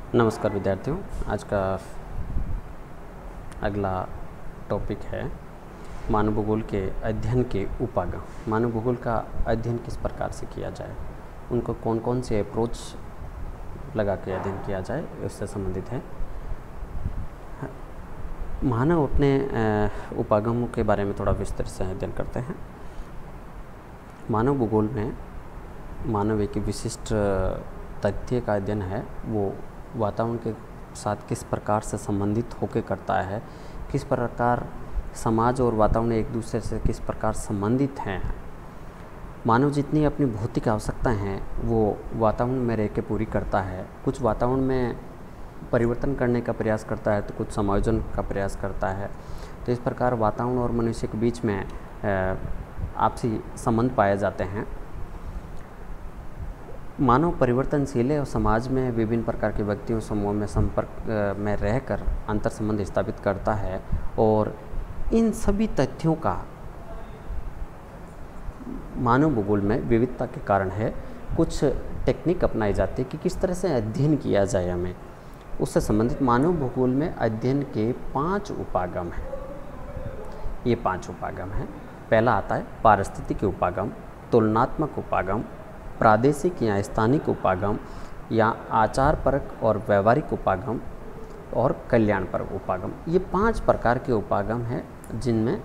नमस्कार विद्यार्थियों। आज का अगला टॉपिक है मानव भूगोल के अध्ययन के उपागम। मानव भूगोल का अध्ययन किस प्रकार से किया जाए, उनको कौन कौन से अप्रोच लगा के अध्ययन किया जाए, उससे संबंधित है। मानव अपने उपागमों के बारे में थोड़ा विस्तार से अध्ययन करते हैं। मानव भूगोल में मानव एक विशिष्ट तथ्य का अध्ययन है, वो वातावरण के साथ किस प्रकार से संबंधित होकर करता है, किस प्रकार समाज और वातावरण एक दूसरे से किस प्रकार संबंधित हैं। मानव जितनी अपनी भौतिक आवश्यकताएं हैं वो वातावरण में रह के पूरी करता है। कुछ वातावरण में परिवर्तन करने का प्रयास करता है तो कुछ समायोजन का प्रयास करता है। तो इस प्रकार वातावरण और मनुष्य के बीच में आपसी संबंध पाए जाते हैं। मानव परिवर्तनशील है और समाज में विभिन्न प्रकार के व्यक्तियों समूह में संपर्क में रहकर अंतर संबंध स्थापित करता है और इन सभी तथ्यों का मानव भूगोल में विविधता के कारण है। कुछ टेक्निक अपनाई जाती है कि किस तरह से अध्ययन किया जाए हमें, उससे संबंधित मानव भूगोल में अध्ययन के 5 उपागम हैं। ये 5 उपागम हैं। पहला आता है पारिस्थितिकी उपागम, तुलनात्मक उपागम, प्रादेशिक या स्थानिक उपागम या आचारपरक और व्यवहारिक उपागम और कल्याणपरक उपागम। ये 5 प्रकार के उपागम हैं जिनमें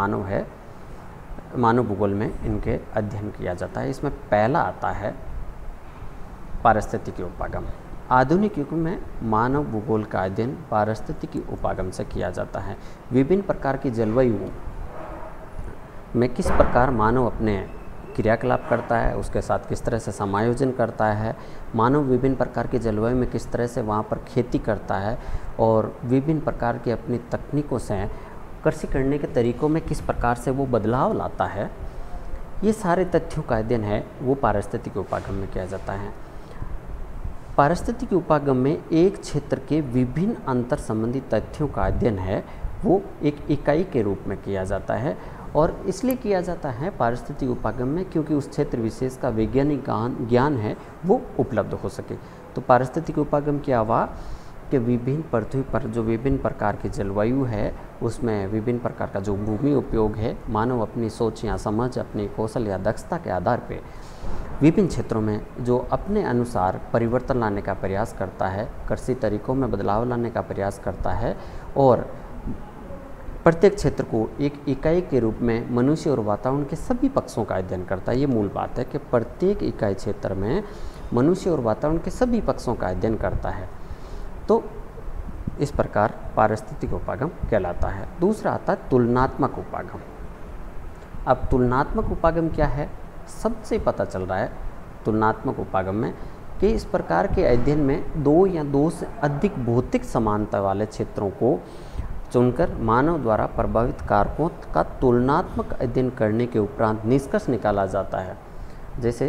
मानव भूगोल में इनके अध्ययन किया जाता है। इसमें पहला आता है पारिस्थितिकी उपागम। आधुनिक युग में मानव भूगोल का अध्ययन पारिस्थितिकी उपागम से किया जाता है। विभिन्न प्रकार की जलवायु में किस प्रकार मानव अपने क्रियाकलाप करता है, उसके साथ किस तरह से समायोजन करता है, मानव विभिन्न प्रकार की जलवायु में किस तरह से वहाँ पर खेती करता है और विभिन्न प्रकार की अपनी तकनीकों से कृषि करने के तरीक़ों में किस प्रकार से वो बदलाव लाता है, ये सारे तथ्यों का अध्ययन है वो पारिस्थितिकी उपागम में किया जाता है। पारिस्थितिकी उपागम में एक क्षेत्र के विभिन्न अंतर संबंधी तथ्यों का अध्ययन है वो एक इकाई के रूप में किया जाता है और इसलिए किया जाता है पारिस्थितिकी उपागम में क्योंकि उस क्षेत्र विशेष का वैज्ञानिक ज्ञान है वो उपलब्ध हो सके। तो पारिस्थितिकी उपागम क्या हुआ कि विभिन्न पृथ्वी पर जो विभिन्न प्रकार की जलवायु है उसमें विभिन्न प्रकार का जो भूमि उपयोग है, मानव अपनी सोच या समझ, अपनी कौशल या दक्षता के आधार पे विभिन्न क्षेत्रों में जो अपने अनुसार परिवर्तन लाने का प्रयास करता है, कृषि तरीक़ों में बदलाव लाने का प्रयास करता है और प्रत्येक क्षेत्र को एक इकाई के रूप में मनुष्य और वातावरण के सभी पक्षों का अध्ययन करता है। ये मूल बात है कि प्रत्येक इकाई क्षेत्र में मनुष्य और वातावरण के सभी पक्षों का अध्ययन करता है। तो इस प्रकार पारिस्थितिकी उपागम कहलाता है। दूसरा आता है तुलनात्मक उपागम। अब तुलनात्मक उपागम क्या है, सबसे पता चल रहा है तुलनात्मक उपागम में कि इस प्रकार के अध्ययन में 2 या 2 से अधिक भौतिक समानता वाले क्षेत्रों को चुनकर मानव द्वारा प्रभावित कारकों का तुलनात्मक अध्ययन करने के उपरांत निष्कर्ष निकाला जाता है। जैसे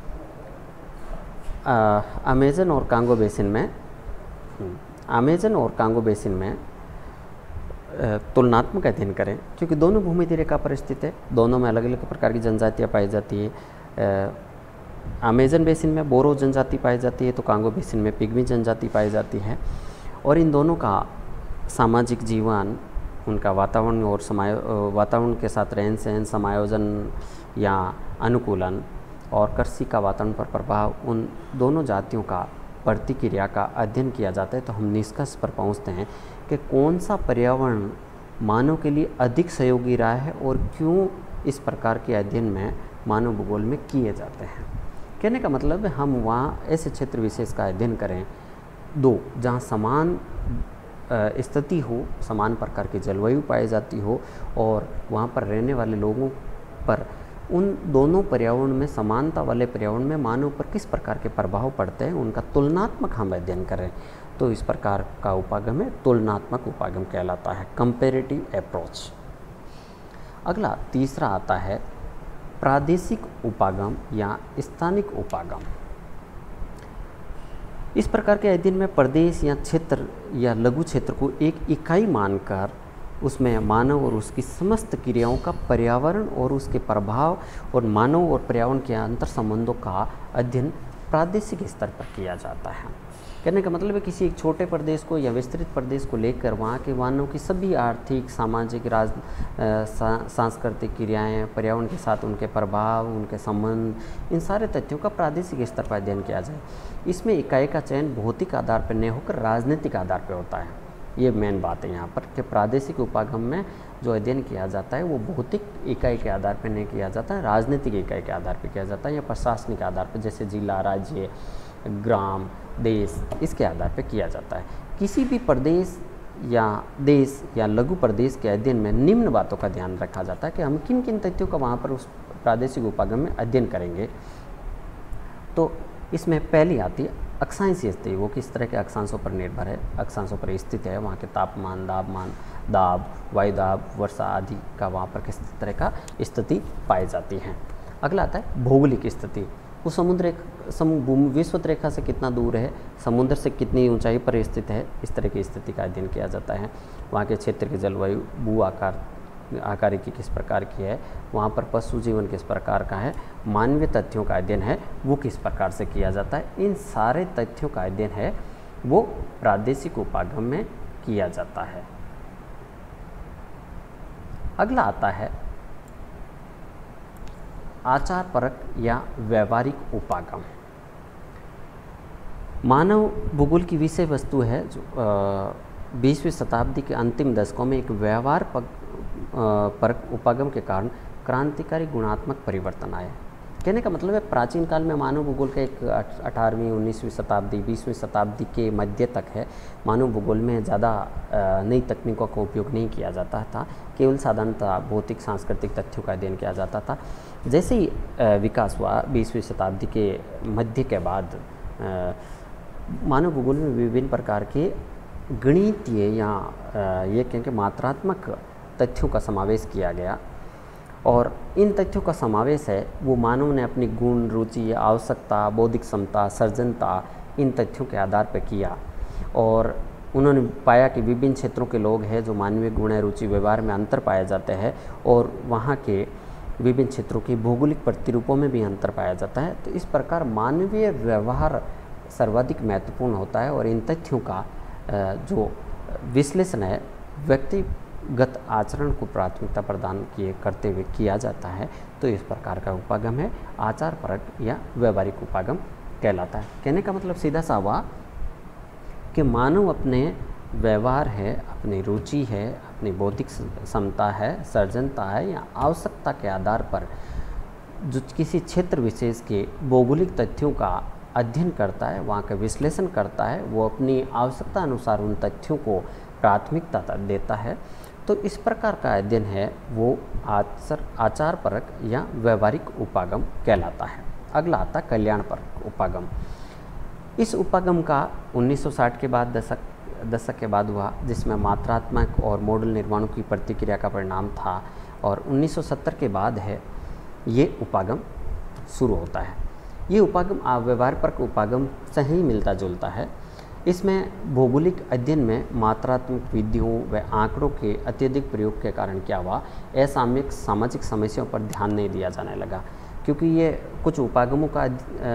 अमेज़न और कांगो बेसिन में तुलनात्मक अध्ययन करें क्योंकि दोनों भूमध्य रेखा पर स्थित है, दोनों में अलग अलग प्रकार की जनजातियाँ पाई जाती है। अमेज़न बेसिन में बोरो जनजाति पाई जाती है तो कांगो बेसिन में पिग्मी जनजाति पाई जाती है और इन दोनों का सामाजिक जीवन, उनका वातावरण और वातावरण के साथ रहन सहन, समायोजन या अनुकूलन और कृषि का वातावरण पर प्रभाव, उन दोनों जातियों का प्रतिक्रिया का अध्ययन किया जाता है। तो हम निष्कर्ष पर पहुंचते हैं कि कौन सा पर्यावरण मानव के लिए अधिक सहयोगी रहा है और क्यों इस प्रकार के अध्ययन में मानव भूगोल में किए जाते हैं। कहने का मतलब है हम वहाँ ऐसे क्षेत्र विशेष का अध्ययन करें जहाँ समान स्थिति हो, समान प्रकार की जलवायु पाई जाती हो और वहाँ पर रहने वाले लोगों पर उन दोनों पर्यावरण में समानता वाले पर्यावरण में मानव पर किस प्रकार के प्रभाव पड़ते हैं उनका तुलनात्मक हम अध्ययन करें। तो इस प्रकार का उपागम है तुलनात्मक उपागम कहलाता है, कंपैरेटिव अप्रोच। अगला तीसरा आता है प्रादेशिक उपागम या स्थानिक उपागम। इस प्रकार के अध्ययन में प्रदेश या क्षेत्र या लघु क्षेत्र को एक इकाई मानकर उसमें मानव और उसकी समस्त क्रियाओं का पर्यावरण और उसके प्रभाव और मानव और पर्यावरण के अंतर संबंधों का अध्ययन प्रादेशिक स्तर पर किया जाता है। कहने का मतलब है किसी एक छोटे प्रदेश को या विस्तृत प्रदेश को लेकर वहाँ के मानव की सभी आर्थिक, सामाजिक, सांस्कृतिक क्रियाएं, पर्यावरण के साथ उनके प्रभाव, उनके संबंध, इन सारे तथ्यों का प्रादेशिक स्तर पर अध्ययन किया जाए। इसमें इकाई का चयन भौतिक आधार पर नहीं होकर राजनीतिक आधार पर होता है। ये मेन बात है यहाँ पर कि प्रादेशिक उपागम में जो अध्ययन किया जाता है वो भौतिक इकाई के आधार पर नहीं किया जाता है, राजनीतिक इकाई के आधार पर किया जाता है या प्रशासनिक आधार पर, जैसे जिला, राज्य, ग्राम, देश, इसके आधार पर किया जाता है। किसी भी प्रदेश या देश या लघु प्रदेश के अध्ययन में निम्न बातों का ध्यान रखा जाता है कि हम किन किन तथ्यों का वहाँ पर उस प्रादेशिक उपागम में अध्ययन करेंगे। तो इसमें पहली आती है अक्षांशीय स्थिति। वो किस तरह के अक्षांशों पर निर्भर है, अक्षांशों पर स्थित है, वहाँ के तापमान, दाब, वायुदाब, वर्षा आदि का वहाँ पर किस तरह का स्थिति पाई जाती है। अगला आता है भौगोलिक स्थिति। वो विश्वत रेखा से कितना दूर है, समुद्र से कितनी ऊंचाई पर स्थित है, इस तरह की स्थिति का अध्ययन किया जाता है। वहाँ के क्षेत्र की जलवायु, भू आकारिकी किस प्रकार की है, वहाँ पर पशु जीवन किस प्रकार का है, मानवीय तथ्यों का अध्ययन है वो किस प्रकार से किया जाता है। इन सारे तथ्यों का अध्ययन है वो प्रादेशिक उपागम में किया जाता है। अगला आता है आचार परक या व्यवहारिक उपागम। मानव भूगोल की विषय वस्तु है जो 20वीं शताब्दी के अंतिम दशकों में एक व्यवहार परक उपागम के कारण क्रांतिकारी गुणात्मक परिवर्तन आए। कहने का मतलब है प्राचीन काल में मानव भूगोल का एक 18वीं 19वीं शताब्दी 20वीं शताब्दी के मध्य तक है, मानव भूगोल में ज़्यादा नई तकनीकों का उपयोग नहीं किया जाता था, केवल साधारणतः भौतिक सांस्कृतिक तथ्यों का अध्ययन किया जाता था। जैसे ही विकास हुआ 20वीं शताब्दी के मध्य के बाद मानव भूगोल में विभिन्न प्रकार के गणितीय या ये कहें कि मात्रात्मक तथ्यों का समावेश किया गया, और इन तथ्यों का समावेश है वो मानव ने अपनी गुण, रुचि, आवश्यकता, बौद्धिक क्षमता, सर्जनता, इन तथ्यों के आधार पर किया। और उन्होंने पाया कि विभिन्न क्षेत्रों के लोग हैं जो मानवीय गुण, रुचि, व्यवहार में अंतर पाए जाते हैं, और वहाँ के विभिन्न क्षेत्रों के भौगोलिक प्रतिरूपों में भी अंतर पाया जाता है। तो इस प्रकार मानवीय व्यवहार सर्वाधिक महत्वपूर्ण होता है, और इन तथ्यों का जो विश्लेषण है व्यक्तिगत आचरण को प्राथमिकता प्रदान करते हुए किया जाता है। तो इस प्रकार का उपागम है आचार परक या व्यवहारिक उपागम कहलाता है। कहने का मतलब सीधा सा हुआ कि मानव अपने व्यवहार है, अपनी रुचि है, अपनी बौद्धिक क्षमता है, सर्जनता है या आवश्यकता के आधार पर जो किसी क्षेत्र विशेष के भौगोलिक तथ्यों का अध्ययन करता है, वहाँ का विश्लेषण करता है, वो अपनी आवश्यकता अनुसार उन तथ्यों को प्राथमिकता देता है। तो इस प्रकार का अध्ययन है वो आचार परक या व्यवहारिक उपागम कहलाता है। अगला आता कल्याण परक उपागम। इस उपागम का 1960 के बाद दशक के बाद हुआ, जिसमें मात्रात्मक और मॉडल निर्माणों की प्रतिक्रिया का परिणाम था, और 1970 के बाद है ये उपागम शुरू होता है। ये उपागम व्यवहार परक उपागम से ही मिलता जुलता है। इसमें भौगोलिक अध्ययन में मात्रात्मक विधियों व आंकड़ों के अत्यधिक प्रयोग के कारण क्या हुआ, असामयिक सामाजिक समस्याओं पर ध्यान नहीं दिया जाने लगा, क्योंकि ये कुछ उपागमों का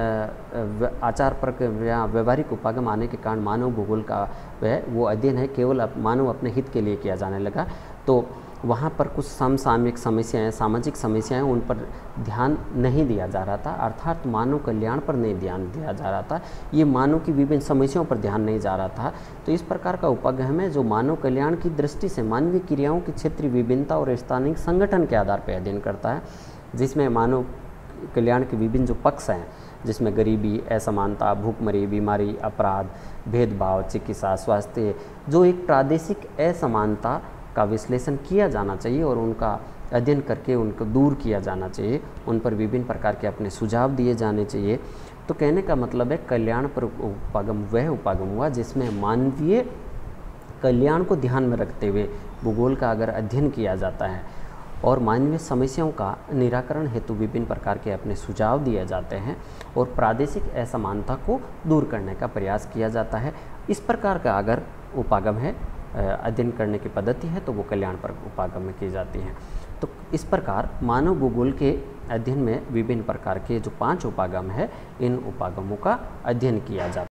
आचार परक या व्यवहारिक उपागम आने के कारण मानव भूगोल का वो अध्ययन है केवल मानव अपने हित के लिए किया जाने लगा। तो वहाँ पर कुछ समसामयिक समस्याएं, सामाजिक समस्याएं, उन पर ध्यान नहीं दिया जा रहा था, अर्थात मानव कल्याण पर नहीं ध्यान दिया जा रहा था, ये मानव की विभिन्न समस्याओं पर ध्यान नहीं जा रहा था। तो इस प्रकार का उपागम है जो मानव कल्याण की दृष्टि से मानवीय क्रियाओं की क्षेत्रीय विभिन्नता और स्थानिक संगठन के आधार पर अध्ययन करता है, जिसमें मानव कल्याण के विभिन्न जो पक्ष हैं, जिसमें गरीबी, असमानता, भूखमरी, बीमारी, अपराध, भेदभाव, चिकित्सा, स्वास्थ्य, जो एक प्रादेशिक असमानता का विश्लेषण किया जाना चाहिए और उनका अध्ययन करके उनको दूर किया जाना चाहिए, उन पर विभिन्न प्रकार के अपने सुझाव दिए जाने चाहिए। तो कहने का मतलब है कल्याण पर उपागम वह उपागम हुआ जिसमें मानवीय कल्याण को ध्यान में रखते हुए भूगोल का अगर अध्ययन किया जाता है और मानवीय समस्याओं का निराकरण हेतु विभिन्न प्रकार के अपने सुझाव दिए जाते हैं और प्रादेशिक असमानता को दूर करने का प्रयास किया जाता है। इस प्रकार का अगर उपागम है, अध्ययन करने की पद्धति है, तो वो कल्याण पर उपागम में की जाती है। तो इस प्रकार मानव भूगोल के अध्ययन में विभिन्न प्रकार के जो 5 उपागम है, इन उपागमों का अध्ययन किया जाता है।